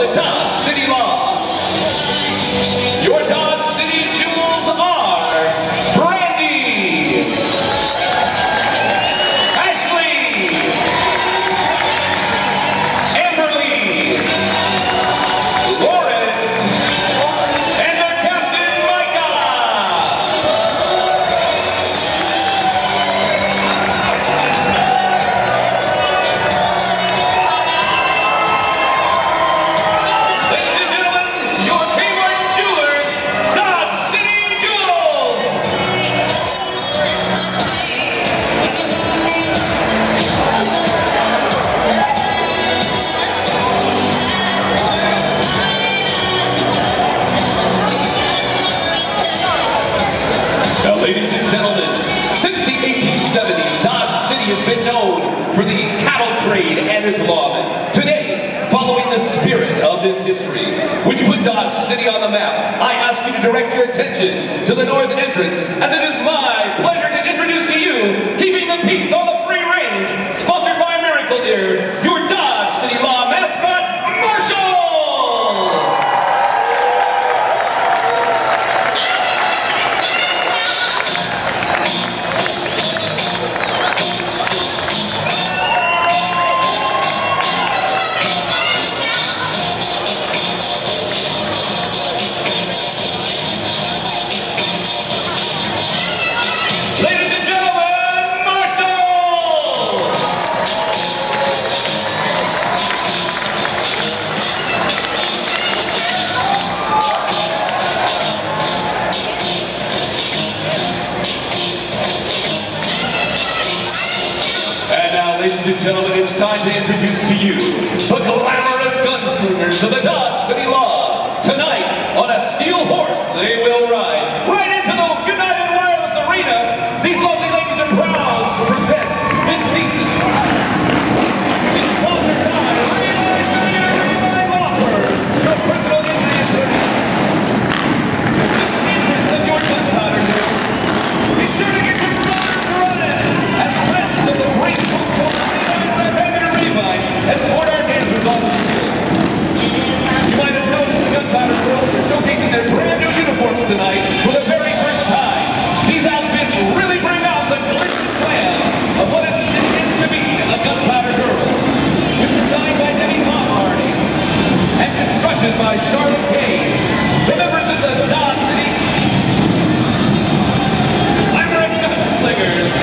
The Dodge City Law. Your Dodge City jewels are Brandy, Ashley, Amberly, Lauren, and their captain, Micah. Ladies and gentlemen, since the 1870s, Dodge City has been known for the cattle trade and its lawmen. Today, following the spirit of this history, which put Dodge City on the map, I ask you to direct your attention to the north entrance, as it is my pleasure to introduce to you, keeping the peace on the free range, sponsored by Miracle Deer, your Dodge City Law mascot, Marshall! Ladies and gentlemen, it's time to introduce to you the glamorous gunslingers of the Dodge City Law. Tonight, on a steel horse, they will ride right into the United Wireless Arena. These lovely ladies are proud to present this season. It's sponsored by Revive Offer, your personal injury attorney. This entrance of your Gunpowder Girls. Be sure to get your brothers running as friends of the great escort our dancers on the field. You might have noticed the Gunpowder Girls are showcasing their brand new uniforms tonight for the very first time. These outfits really bring out the glitz and glam of what is intended to be a Gunpowder Girl. With design by Debbie Hardy and construction by Charlotte Kane, the members of the Dodge City glamorous gunslingers.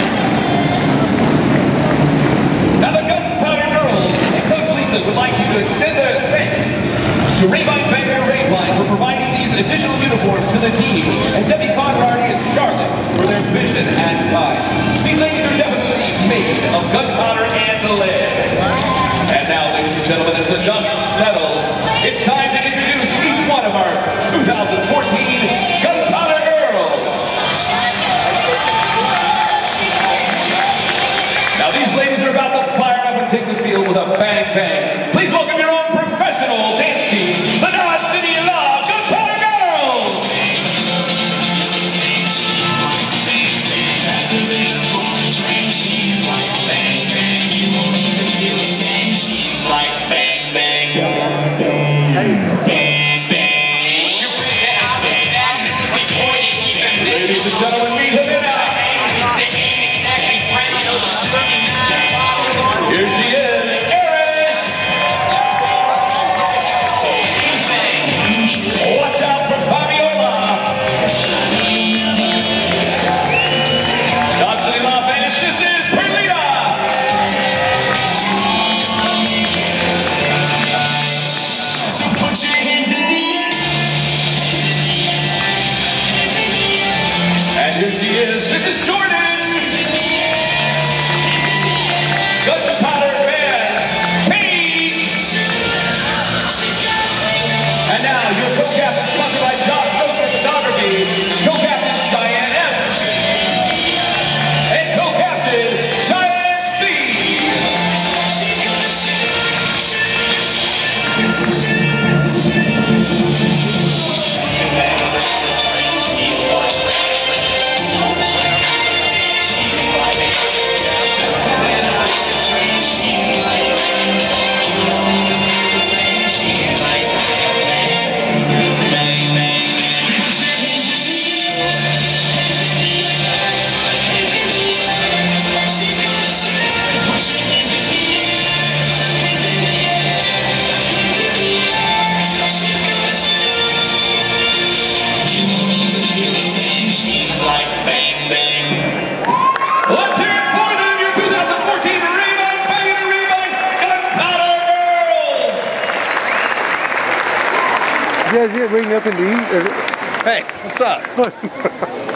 Now the Gunpowder Girls and Coach Lisa would like you to extend their thanks to Revive Line for providing these additional uniforms to the team, and Debbie Conrad and Charlotte for their vision and time. These ladies are definitely made of gunpowder and lead. And now, ladies and gentlemen, as the dust settles, it's time to introduce each one of our 2014 Gunpowder Girls. Now, these ladies are about to fire up and take the field with a bang bang. Please welcome your own professional dance team, the Dodge City Law Gunpowder Girls! She's like bang bang. Bang bang. Ladies and gentlemen, meet him in out. Here she is, Erin! Watch out for Fabiola! Dodge City Law fans, this is Salina! So put your hands guys get ring up in the eat? Hey, what's up?